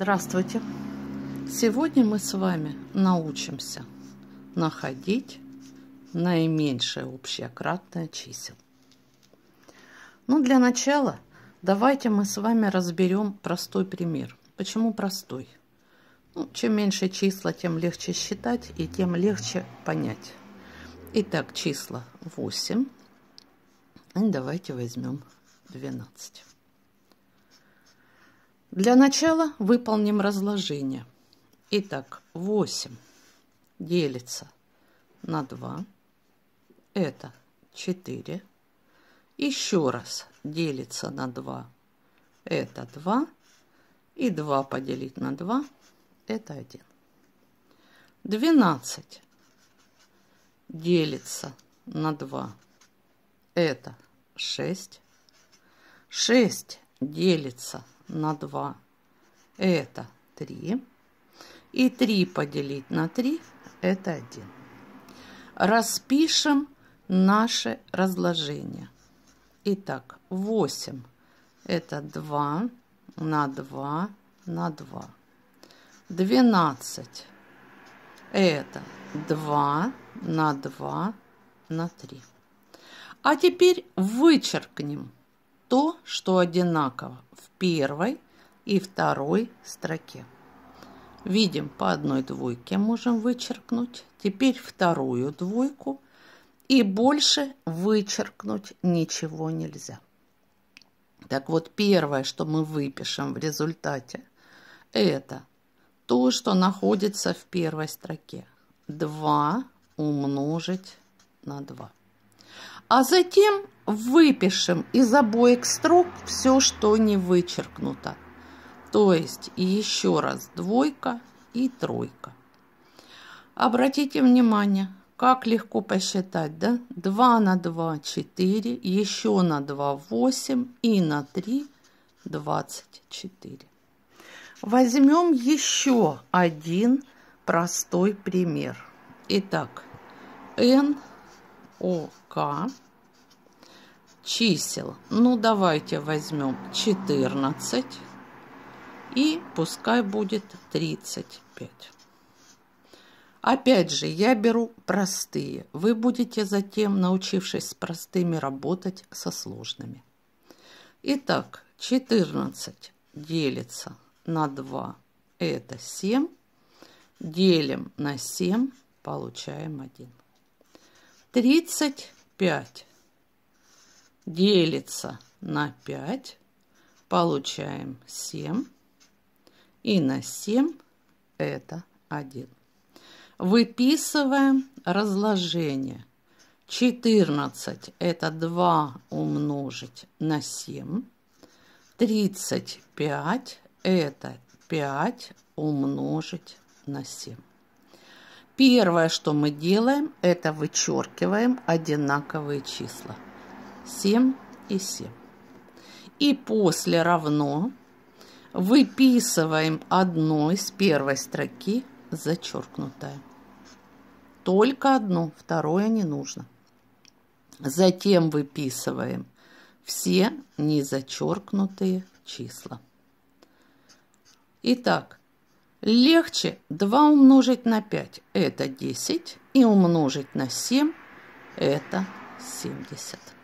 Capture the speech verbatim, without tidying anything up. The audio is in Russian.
Здравствуйте! Сегодня мы с вами научимся находить наименьшее общее кратное чисел. Ну, для начала давайте мы с вами разберем простой пример. Почему простой? Ну, чем меньше числа, тем легче считать и тем легче понять. Итак, числа восемь. И давайте возьмем двенадцать. Для начала выполним разложение. Итак, восемь делится на два. Это четыре. Еще раз делится на два. Это два. И два поделить на два. Это один. двенадцать делится на два. Это шесть. шесть делится на два. Это три. И три поделить на три. Это один. Распишем наше разложение. Итак, восемь. Это два на два на два. двенадцать. Это два на два на три. А теперь вычеркнем то, что одинаково в первой и второй строке. Видим, по одной двойке можем вычеркнуть. Теперь вторую двойку. И больше вычеркнуть ничего нельзя. Так вот, первое, что мы выпишем в результате, это то, что находится в первой строке. два умножить на два. А затем выпишем из обоих строк все, что не вычеркнуто. То есть еще раз двойка и тройка. Обратите внимание, как легко посчитать, да? два на два – четыре, еще на два – восемь и на три – двадцать четыре. Возьмем еще один простой пример. Итак, эн о ка чисел. Ну, давайте возьмем четырнадцать. И пускай будет тридцать пять. Опять же, я беру простые. Вы будете затем, научившись с простыми, работать со сложными. Итак, четырнадцать делится на два. Это семь. Делим на семь. Получаем один. тридцать пять делится на пять. Получаем семь. И на семь это один. Выписываем разложение. четырнадцать это два умножить на семь. тридцать пять это пять умножить на семь. Первое, что мы делаем, это вычеркиваем одинаковые числа. семь и семь. И после равно выписываем одно из первой строки зачеркнутое. Только одно, второе не нужно. Затем выписываем все незачеркнутые числа. Итак, легче два умножить на пять. Это десять. И умножить на семь. Это семьдесят.